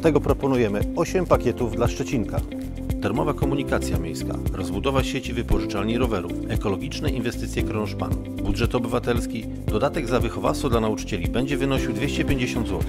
Dlatego proponujemy 8 pakietów dla Szczecinka. Darmowa komunikacja miejska, rozbudowa sieci wypożyczalni rowerów, ekologiczne inwestycje Kronoszpanu, budżet obywatelski, dodatek za wychowawstwo dla nauczycieli będzie wynosił 250 zł.